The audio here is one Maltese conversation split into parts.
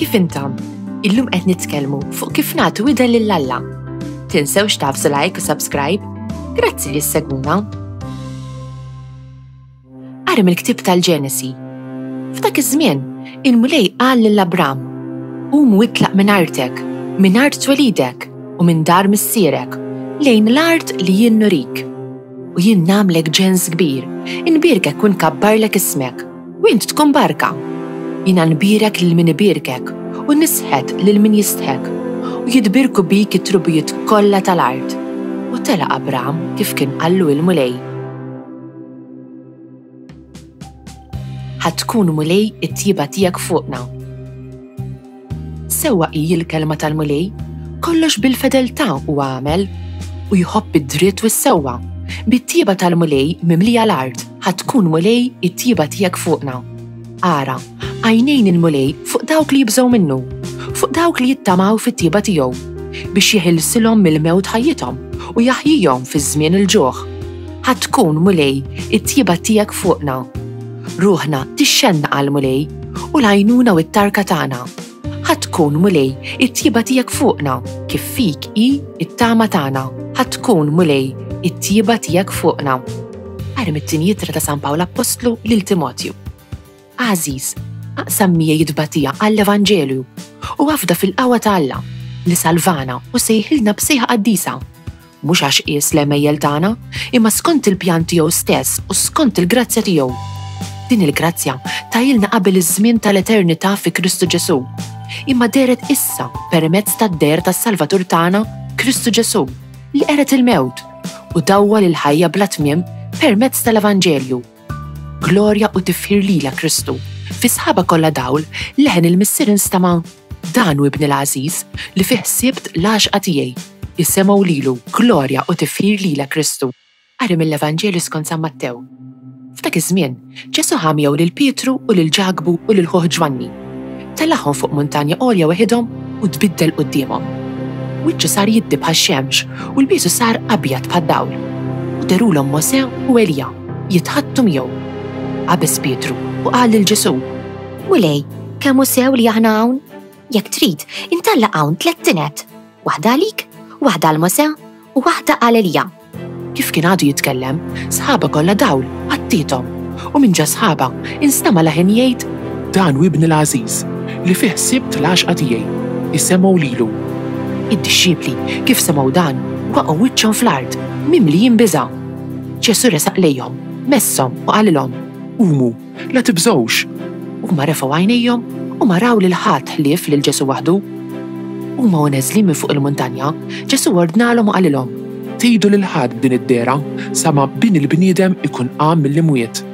kif intom? Illum qed nitkellmu fuq kif nagħtu widen lill-Alla. Tinsewx tafsu like u subscribe. Grazzi li seguna. Qari mill-ktieb tal-Ġenesi. F'dak iż-żmien, il-Mulej qal lill-Abram: qum u itlaq minn artek, minn art twelidek u minn dar missierek, lejn l-art li jien nurik. U jien nagħmlek ġens kbir, inbirkek u nkabbarlek ismek, u int tkun barka. Jiena nbirek lil min ibirkek u nisħed lil min jistħek, u jidbirku bik it-trubijiet kollha tal-art. U tela Abram kif kien qallu il-Mulej. Ħatkun Mulej it-tjieba tiegħek fuqna. Sewwa hi l-kelma tal-Mulej, kollox bil-fedeltà huwa għamel, u jħobb id-dritt u s-sewwa. Bit-tjieba tal-Mulej mimlija l-art, ħatkun Mulej it-tjieba tiegħek fuqna. Ara, għajnejn il-Mulej fuq dawk li jibżgħu minnu, fuq dawk li jittamaw fit-tjieba tiegħu, biex jeħilsilhom mill-mewt ħajjithom u jaħjihom fiż-żmien il-ġuħ. Ħatkun Mulej it-tjieba tiegħek fuqna. Ruħna tixxenna għall-Mulej u l-għajnuna u t-tarka tagħna. Ħatkun Mulej it-tjieba tiegħek fuqna, kif fik hi it-tama tagħna. Ħatkun Mulej it-tjieba tiegħek fuqna. Qari mit-tieni Jittra ta' San Pawl Apostlu lil Timotju. Għażiż, aqsam miegħi jitbatija għall-Evanġelju u għafda fil-qawwa ta' Alla li salvana u sejħilna b'sejħa qaddisa. Mhux għax qies l-emejjel tagħna, imma skont il-pjan tiegħu stess u skont il-grazzja tiegħu. Din il-grazzja tajilna qabel iż-żmien tal-eternità fi Kristu Ġesu, imma deret issa permezz tad-der tas-Salvatur tagħna Kristu Ġesu li qeret il-mewt u dawwa lil ħajja bla tmiem permezz tal-Evanġelju. Glorja u tifħir lila Kristu. Fi sħaba kollha dawl leħen il-missier instama' dan hu ibni l-għażiż li fih sibt l-għaxqa tiegħi. Issemgħu lilu glorja u tifħir lila Kristu. Qari mill-Evanġelju skont San Mattew. F'dak iż-żmien, Ġesu ħamjew lil Pietru u lil Ġagbu u lil ħuħ Ġwanni. Tellagħhom fuq muntanja għolja waħedhom u tbiddel qudiemhom. Wiċċu sar jiddib għax-xemx u l-bisu sar abjad bħad-dawl. U derulhom Mosè u Elija jitħattu miegħu. Qabes Pietru u qal lil Ġesu: Mulej, kemm hu sew li aħna hawn? Jekk trid, intalla hawn tliet tinet. Waħda għalik, waħda għal Mosè u waħda għal Elija. Kif kien għadu jitkellem, sħaba kollha dawl għattietom u minn ġa sħaba instama' laħin jgħid: dan hu ibni l-għażiż li fih sibt l-għaxqa tiegħi. Issemgħu lilu. Id-dixxiepli kif semgħu dan waqgħu wiċċhom fl-art mimli jinbiża'. Ġesu resaq lejhom, messhom u qalilhom: qumu, la tibżgħux. Huma refgħu għajnejhom u ma raw lil ħadd ħlief lil Ġesu waħdu. Huma neżlin minn fuq il-muntanja, Ġesu ordnalhom u qalilhom: tgħidu lil ħadd din id-dera sama bin il-bniedem ikun qam mill-imwiet.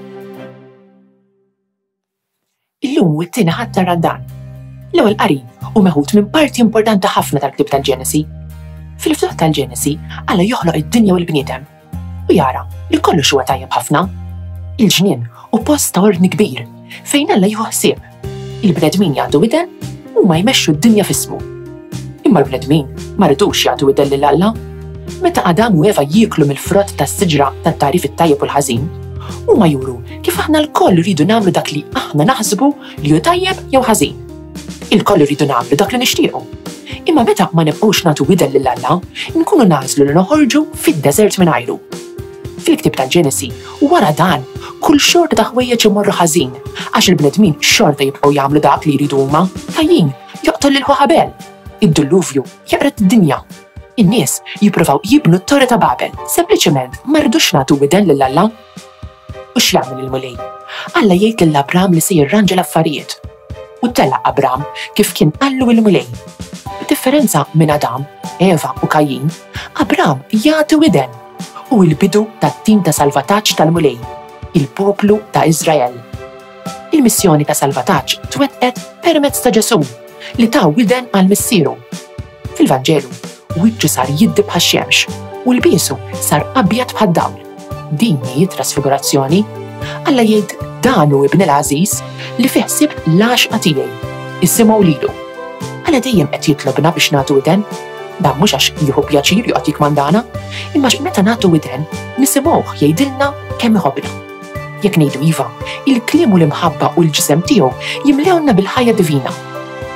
Illum u t-tieni ħadd tara dan. L-ewwel qari u meħud minn parti importanti ħafna tal-ktieb tal-Ġenesi. Fil-ftuħ tal-Ġenesi Alla joħloq id-dinja u l-bniedem u jara li kollox huwa tajjeb ħafna. Il-ġnien u post ta' ordni kbir fejn Alla jieħu ħsieb. Il-bnedmin jagħtu widen u ma jmexxu d-dinja f'ismu. Imma l-bnedmin ma rridux jagħtu widen lil Alla. Meta Adam u Eva jieklu mill-frott tas-siġra tat-tarif it-tajjeb u l-ħażin, huma juru kif aħna l-koll rridu nagħmlu dak li aħna naħsbu li hu tajjeb jew ħażin. Il-koll rridu nagħmlu dak li nixtiequ. Imma meta ma nibqgħux nagħtu widen lil Alla, nkunu nażlu li noħorġu fid-deżert mingħajru. Fil-ktieb tal-Ġenesi wara dan kull xorta ta' ħwejjeġ imorru ħażin għax il-bnedmin xorta jibqgħu jagħmlu dak li jridu huma. Kajjin joqtol lil Ħabel, id-dilluvju jaqret id-dinja. In-nies jippruvaw jibnu t-Torre ta' Babel, sempliċement ma rridux nagħtu widen lil Alla. U x'jagħmel il-Mulej? Alla jgħid lil Abram li se jirranġa l-affarijiet. U tella Abram kif kien qallu il-Mulej. B'differenza minn Adam, Eva u Kajjin, Abram jagħti widen u l-bidu tat-tim ta' salvataġġ tal-Mulej, il-poplu ta' Iżrael. Il-missjoni ta' salvataġġ twettqet permezz ta' Ġesu li ta' widen għall-missieru. Fil-Vanġelu, wiċċu sar jiddib għax-xemx u l-biesu sar abjad bħad-dawl. Din hi trasfigurazzjoni. Alla jgħid dan hu ibni l-għażiż li fih sibt l-għaxqa tiegħi. Issimgħu lilu. Alla dejjem qed jitlobna biex nagħtu widen. Dan mhux għax jieħu pjaċir joqgħod jikmandana, imma meta nagħtu widen nisimgħuh jgħidilna kemm iħobbna. Jekk ngħidu iva, il-kliem u l-imħabba u l-ġisem tiegħu jimlewna bil-ħajja divina.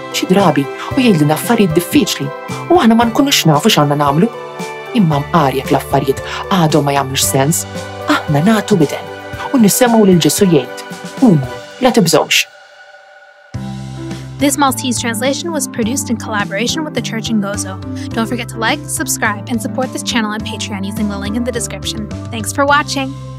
xi drabi u jgħidlina affarijiet diffiċli u aħna ma nkunux nafu x'għandna nagħmlu. Imma mqar jekk l-affarijiet għadhom ma jagħmlux sens, aħna nagħtu bidel u nisemgħu lil Ġesu jgħid, qumu, la tibżgħux. This Maltese translation was produced in collaboration with the Church in Gozo. Don't forget to like, subscribe, and support this channel on Patreon using the link in the description. Thanks for watching!